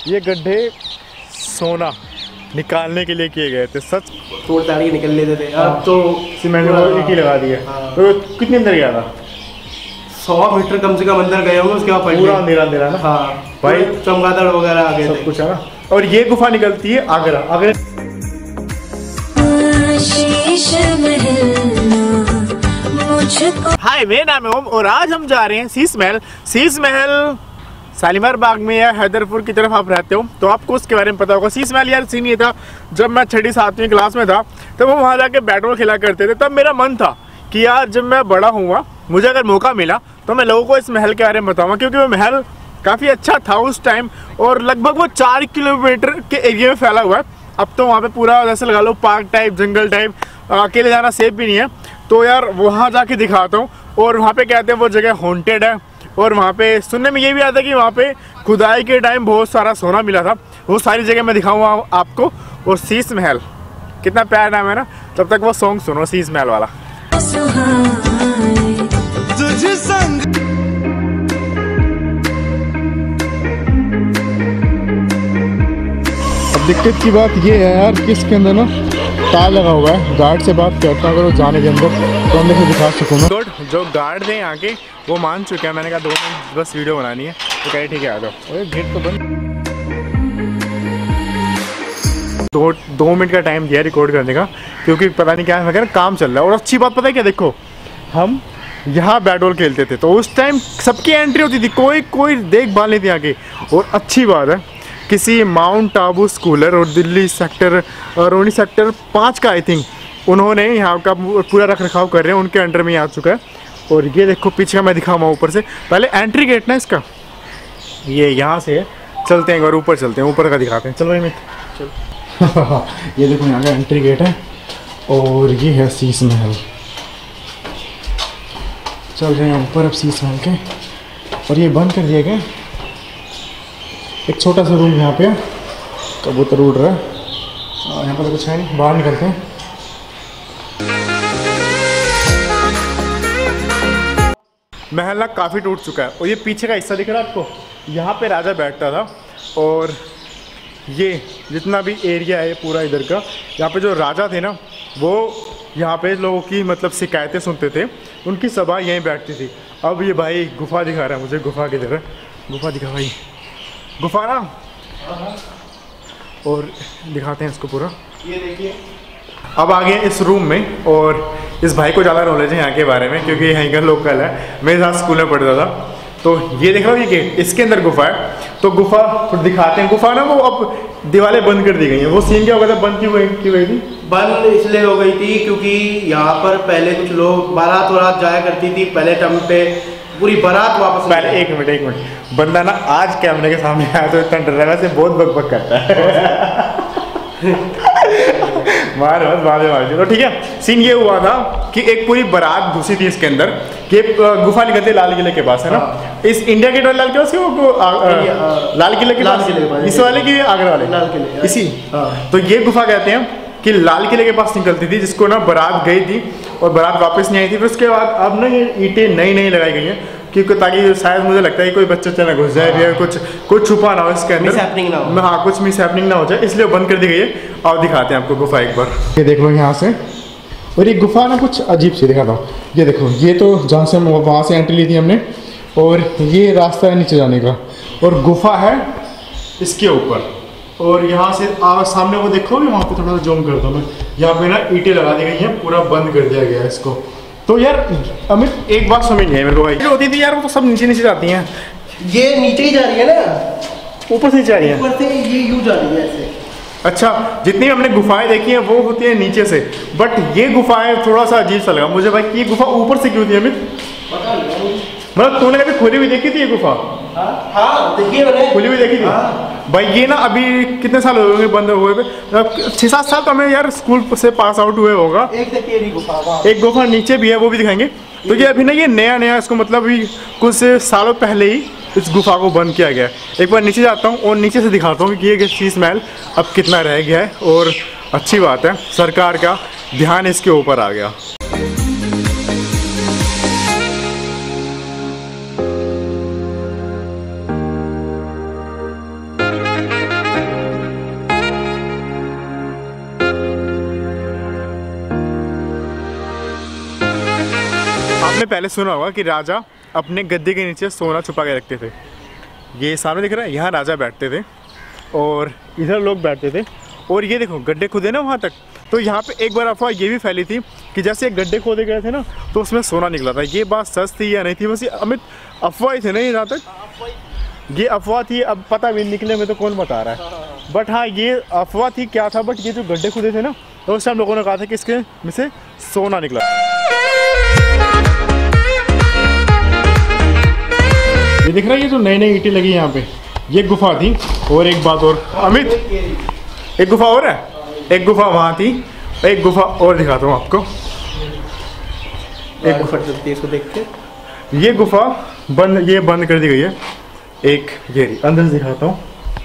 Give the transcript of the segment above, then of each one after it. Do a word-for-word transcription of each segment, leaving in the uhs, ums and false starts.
ये गड्ढे सोना निकालने के लिए किए गए थे। सच तोड़ ताड़ के निकल लेते थे, अब तो सीमेंट एक ही लगा दिया। तो कितने अंदर गया था? सौ मीटर कम से कम अंदर गए होंगे, उसके बाद पूरा अंधेरा अंधेरा ना। हाँ भाई चमगादड़ वगैरह आ गए सब कुछ है ना। और ये गुफा निकलती है आगरा। आगरा हाय, मेरा नाम है ओम और आज हम जा रहे हैं शीश महल। शीश महल शालीमार बाग में या हैदरपुर की तरफ आप रहते हो तो आपको उसके बारे में पता होगा। शीश महल यार सीन ये था, जब मैं छठी सातवीं क्लास में था तब वो वहाँ जाके बैट बॉल खेला करते थे। तब मेरा मन था कि यार जब मैं बड़ा हुआ, मुझे अगर मौका मिला तो मैं लोगों को इस महल के बारे में बताऊंगा, क्योंकि वो महल काफ़ी अच्छा था उस टाइम और लगभग वो चार किलोमीटर के एरिया में फैला हुआ है। अब तो वहाँ पे पूरा जैसे लगा लो पार्क टाइप, जंगल टाइप, अकेले जाना सेफ भी नहीं है। तो यार वहाँ जाके दिखाता हूँ। और वहाँ पे कहते हैं वो जगह हॉन्टेड है और वहाँ पे सुनने में ये भी आता है कि वहाँ पे खुदाई के टाइम बहुत सारा सोना मिला था। वो सारी जगह मैं दिखाऊंगा आपको। और शीश महल कितना प्यारा नाम है ना। तब तक वो सॉन्ग सुनो शीश महल वाला। अब दिक्कत की बात ये है यार कि इसके अंदर ना तार लगा हुआ है। गार्ड से बात करता हूँ अगर वो जाने के अंदर तो अंदर से दिखा सकूँगा। जो गार्ड थे यहाँ के वो मान चुके हैं। मैंने कहा दो मिनट बस वीडियो बनानी है तो कहे ठीक है आ जाओ। अरे गेट तो बंद। दो दो मिनट का टाइम दिया रिकॉर्ड करने का, क्योंकि पता नहीं क्या है ना काम चल रहा है। और अच्छी बात पता है क्या, देखो हम यहाँ बैट बॉल खेलते थे तो उस टाइम सबकी एंट्री होती थी, कोई कोई देखभाल नहीं थी यहाँ की। और अच्छी बात है किसी माउंट आबू स्कूलर और दिल्ली सेक्टर रोनी सेक्टर पाँच का आई थिंक उन्होंने यहाँ का पूरा रख रखाव कर रहे हैं, उनके अंडर में आ चुका है। और ये देखो पीछे का मैं दिखाऊंगा ऊपर से। पहले एंट्री गेट ना इसका ये यहाँ से चलते हैं और ऊपर चलते हैं, ऊपर का दिखाते हैं। चलो भाई मैं चल ये देखो यहाँ का एंट्री गेट है और ये है शीश महल। चल रहे हैं ऊपर अब शीश महल के। और ये बंद कर दिया गया। एक छोटा सा रूम यहाँ पे कबूतर उड़ रहा है। यहाँ पर तो कुछ है नहीं, बाहर निकलते हैं। महल ना काफ़ी टूट चुका है। और ये पीछे का हिस्सा दिख रहा है आपको, यहाँ पे राजा बैठता था। और ये जितना भी एरिया है पूरा इधर का, यहाँ पे जो राजा थे ना वो यहाँ पे लोगों की मतलब शिकायतें सुनते थे, उनकी सभा यहीं बैठती थी। अब ये भाई गुफा दिखा रहा है मुझे। गुफा की तरह गुफा दिखा भाई, गुफा ना। और दिखाते हैं इसको पूरा। ये देखिए अब आ गए इस रूम में। और इस भाई को ज़्यादा नॉलेज है यहाँ के बारे में, क्योंकि यहीं का लोकल है। मेरे साथ स्कूल में पढ़ता था। तो ये देख रहा हूँ ये गेट, इसके अंदर गुफा है। तो गुफा थोड़ा दिखाते हैं। गुफा ना वो अब दीवारें बंद कर दी गई हैं। वो सीन क्या हो गया था, बंद क्यों क्यों गई थी? बंद इसलिए हो गई थी क्योंकि यहाँ पर पहले कुछ लोग बारात वारात जाया करती थी। पहले टाइम पे पूरी बारात वापस। पहले एक मिनट एक मिनट बंदा ना आज कैमरे के सामने आया तो इतना डर रहा है, से बहुत बक बक करता है। मार बस मार मार तो ठीक है। सीन ये हुआ था कि एक पूरी बारात घुसी थी इसके अंदर। कि गुफा निकलती है लाल किले के पास है ना। हाँ। इस इंडिया गेट वाले लाल किले से वो लाल किले के पास, इस वाले की आगरा वाले लाल किले इसी। हाँ। तो ये गुफा कहते हैं कि लाल किले के पास निकलती थी, जिसको ना बारात गई थी और बारात वापस नहीं आई थी। फिर उसके बाद अब ना ये ईंटें नई नई लगाई गई हैं, क्योंकि ताकि शायद मुझे लगता है कोई बच्चा चला घुस जाए या कुछ कुछ छुपा ना हो इसके अंदर, मिसहैपनिंग ना हो। हाँ कुछ मिसहैपनिंग ना हो जाए, इसलिए बंद कर दी गई है। और दिखाते हैं आपको गुफा एक बार। ये देख लो यहाँ से। और ये गुफा ना कुछ अजीब सी दिखाता हूँ। ये देखो ये तो जहाँ से हम वहाँ से एंट्री ली थी हमने, और ये रास्ता है नीचे जाने का। और गुफा है इसके ऊपर। और यहाँ से आ, सामने वो देखो भी, वहाँ पे थोड़ा सा जूम करता हूँ मैं। यहाँ पे ना ईंटें लगा दी गई हैं, पूरा बंद कर दिया गया है इसको। तो यार अमित एक बात समझ नहीं है मेरे को भाई, जो होती थी यार वो तो सब नीचे नीचे जाती हैं। ये नीचे ही जा रही है ना, ऊपर से जा रही है। ऊपर से ये यूं जा रही है ऐसे। अच्छा, जितनी हमने गुफाएं देखी हैं वो होती है नीचे से, बट ये गुफाएं थोड़ा सा अजीब सा लगा मुझे भाई कि ये गुफा ऊपर से क्यों थी अमित? पता नहीं। मतलब तूने कभी खुली हुई देखी थी ये गुफा? हाँ, हाँ देखिए मैंने खुली हुई देखी थी। हाँ। भाई ये ना अभी कितने साल हो गए बंद हुए पे? छः सात साल तो हमें यार स्कूल से पास आउट हुए होगा। एक देखिए गुफा, एक गुफा नीचे भी है, वो भी दिखाएंगे। तो ये अभी ना ये नया नया इसको मतलब अभी कुछ सालों पहले ही इस गुफा को बंद किया गया है। एक बार नीचे जाता हूँ और नीचे से दिखाता हूँ कि ये शीश महल अब कितना रह गया है। और अच्छी बात है सरकार का ध्यान इसके ऊपर आ गया। आपने पहले सुना होगा कि राजा अपने गद्दे के नीचे सोना छुपा के रखते थे। ये सामने दिख रहा है, यहाँ राजा बैठते थे और इधर लोग बैठते थे। और ये देखो गड्ढे खुदे ना वहाँ तक, तो यहाँ पे एक बार अफवाह ये भी फैली थी कि जैसे गड्ढे खोदे गए थे ना तो उसमें सोना निकला था। ये बात सच थी या नहीं थी, बस ये अमित अफवाह ही थे नहीं, जहाँ तक ये अफवाह थी। अब पता भी निकले में तो कौन बता रहा है, बट हाँ ये अफवाह थी क्या था। बट ये जो गड्ढे खुदे थे ना तो उस टाइम लोगों ने कहा था कि इसके में से सोना निकला। ये दिख रहा है, ये जो नई नई ईंटें लगी यहाँ पे, ये गुफा थी। और एक बात और अमित, एक गुफा और है, एक गुफा वहाँ थी, एक गुफा और दिखाता हूँ आपको। एक गुफा चलती है, इसको देख के। ये गुफा बंद, ये बंद कर दी गई है। एक ये अंदर से दिखाता हूँ।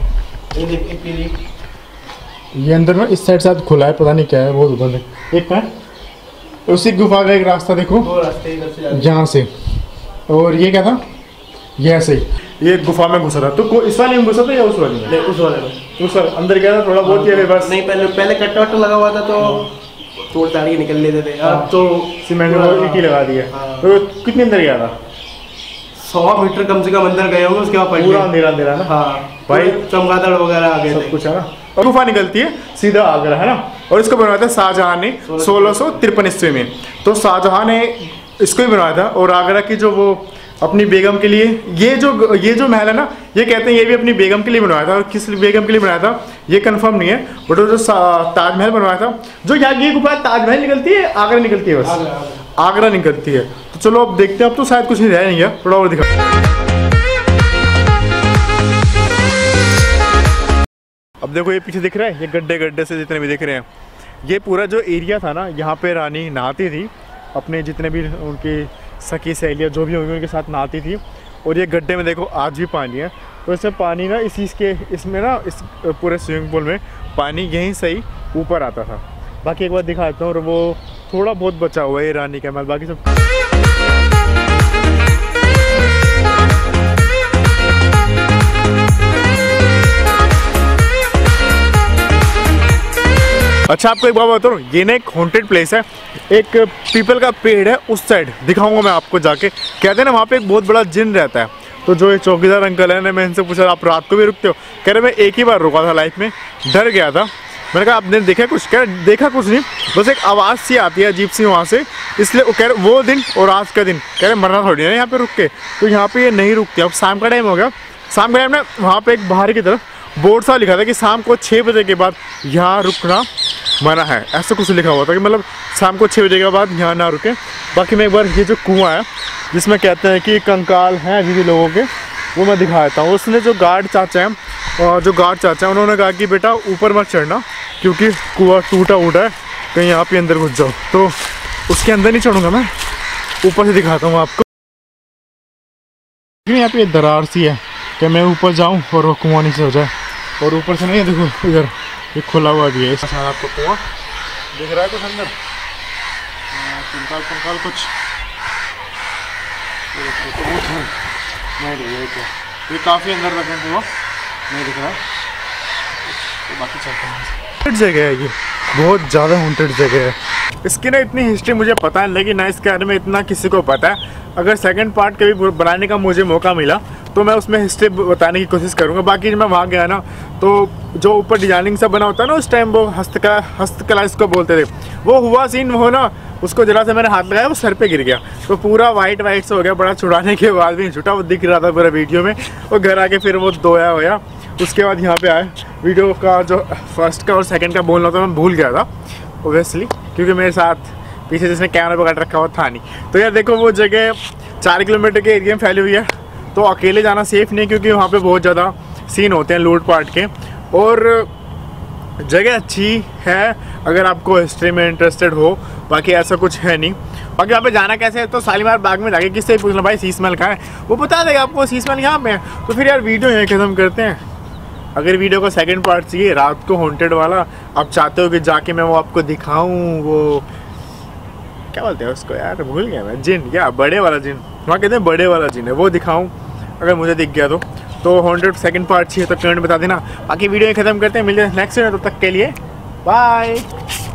ये अंदर में इस साइड साथ खुला है, पता नहीं क्या है, वो बंद है। एक है उसी गुफा का एक रास्ता देखो, यहाँ से। और ये क्या था, ये ऐसे ही ये गुफा में घुसा था। तो इस वाले में घुसा था या उस वाले में? नहीं, उस वाले में। उस वाले अंदर गया था थोड़ा बहुत, ये बस नहीं, पहले पहले कट्टा वट्टा लगा हुआ था तो तोड़ ताड़ के निकल लेते थे। अब तो सीमेंट और ईंटें लगा दी है। तो कितने अंदर गया था? सौ मीटर कम से कम अंदर गए होंगे, उसके बाद पूरा अंधेरा अंधेरा ना। हाँ भाई, चमगादड़ वगैरह आ गए, सब कुछ है ना। और गुफा निकलती है सीधा आगरा, है ना। और इसको बनवाया था शाहजहां ने सोलह सौ तिरपन ईस्वी में। तो शाहजहां ने इसको ही बनवाया था। और आगरा की जो वो अपनी बेगम के लिए, ये जो ये जो महल है ना, ये कहते हैं ये भी अपनी बेगम के लिए बनवाया था। और किस बेगम के लिए बनाया था ये कंफर्म नहीं है, बट वो जो ताजमहल बनवाया था, जो यहाँ ये गुफा ताजमहल निकलती है, आगरा निकलती है, बस आगरा निकलती है। तो चलो अब देखते हैं। अब तो शायद कुछ नहीं रह नहीं है, थोड़ा और दिखा। अब देखो ये पीछे दिख रहा है, ये गड्ढे गड्ढे से जितने भी दिख रहे हैं, ये पूरा जो एरिया था ना, यहाँ पे रानी नहाती थी, अपने जितने भी उनकी सखी सहेलियाँ जो भी होंगी उनके साथ नहाती थी। और ये गड्ढे में देखो आज भी पानी है। तो इसमें पानी ना इसी के इसमें ना इस पूरे स्विमिंग पूल में पानी यहीं से ही ऊपर आता था। बाकी एक बार दिखाता हूँ, और वो थोड़ा बहुत बचा हुआ है रानी का महल, बाकी सब। अच्छा आपको एक बात बताऊँ, ये ना एक हॉन्टेड प्लेस है। एक पीपल का पेड़ है उस साइड, दिखाऊंगा मैं आपको जाके। कहते हैं ना वहाँ पे एक बहुत बड़ा जिन रहता है। तो जो ये चौकीदार अंकल है ना, मैं इनसे पूछा आप रात को भी रुकते हो? कह रहे मैं एक ही बार रुका था लाइफ में, डर गया था। मैंने कहा आपने देखा कुछ? कह रहे देखा कुछ नहीं, बस एक आवाज़ सी आती है अजीब सी वहाँ से, इसलिए वो कह रहे वो दिन और आज का दिन कह रहे मरना थोड़ी है यहाँ पे रुक के। तो यहाँ पे ये नहीं रुकते। अब शाम का टाइम हो गया, शाम का टाइम ना वहाँ पे एक बाहर की तरफ बोर्ड सा लिखा था कि शाम को छः बजे के बाद यहाँ रुकना मना है, ऐसा कुछ लिखा हुआ था कि मतलब शाम को छः बजे के बाद यहाँ ना रुके। बाकी मैं एक बार ये जो कुआं है जिसमें कहते हैं कि कंकाल हैं अभी भी लोगों के, वो मैं दिखा देता हूँ। उसने जो गार्ड चाचा हैं, और जो गार्ड चाचा हैं उन्होंने कहा कि बेटा ऊपर मत चढ़ना क्योंकि कुआं टूटा उटा है, कहीं यहाँ पे अंदर घुस जाओ। तो उसके अंदर नहीं चढ़ूँगा मैं, ऊपर से दिखाता हूँ आपको। यहाँ पे दरार सी है कि मैं ऊपर जाऊँ और वो कुआं नीचे हो जाए। और ऊपर से नहीं देखो इधर ये खुला हुआ भी है, साथ आपको कुआं दिख रहा है कुछ अंदर, कंकाल कंकाल कुछ नहीं दिख रहा, ये काफ़ी अंदर रखे कुआं नहीं दिख रहा। तो बाकी चलते हैं। जगह है ये, बहुत ज़्यादा हॉन्टेड जगह है। इसकी ना इतनी हिस्ट्री मुझे पता है, लेकिन ना इसके बारे में इतना किसी को पता है। अगर सेकंड पार्ट कभी बनाने का मुझे मौका मिला तो मैं उसमें हिस्ट्री बताने की कोशिश करूँगा। बाकी जब मैं वहाँ गया ना, तो जो ऊपर डिजाइनिंग सब बना होता है ना उस टाइम, वो हस्तकला हस्तकला इसको बोलते थे, वो हुआ सीन वो ना, उसको जरा से मैंने हाथ लगाया वो सर पे गिर गया, तो पूरा वाइट वाइट से हो गया। बड़ा छुड़ाने के बाद भी नहीं छुटा, वो दिख रहा था पूरा वीडियो में। और घर आके फिर वो धोया होया, उसके बाद यहाँ पे आए। वीडियो का जो फर्स्ट का और सेकंड का बोलना था मैं भूल गया था ओबियसली, क्योंकि मेरे साथ पीछे जिसने कैमरा पकड़ रखा हुआ था नहीं। तो यार देखो वो जगह चार किलोमीटर के एरिया में फैली हुई है, तो अकेले जाना सेफ़ नहीं, क्योंकि वहाँ पे बहुत ज़्यादा सीन होते हैं लूट पाट के। और जगह अच्छी है अगर आपको हिस्ट्री में इंटरेस्टेड हो, बाकी ऐसा कुछ है नहीं। बाकी वहाँ पे जाना कैसे है, तो शालीमार बाग में जाके किससे पूछना भाई शीश महल कहाँ है, वो बता देगा आपको शीश महल यहाँ पे है। तो फिर यार वीडियो यहीं ख़त्म करते हैं। अगर वीडियो को सेकंड पार्ट चाहिए रात को हॉन्टेड वाला, आप चाहते हो कि जाके मैं वो आपको दिखाऊं, वो क्या बोलते हैं उसको यार, भूल गया मैं, जिन या बड़े वाला जिन, वहाँ कहते हैं बड़े वाला जिन है, वो दिखाऊं अगर मुझे दिख गया तो। तो हॉन्टेड सेकंड पार्ट चाहिए तो कमेंट बता देना। बाकी वीडियो में ख़त्म करते हैं, मिलते हैं नेक्स्ट वीडियो, तब तक के लिए बाय।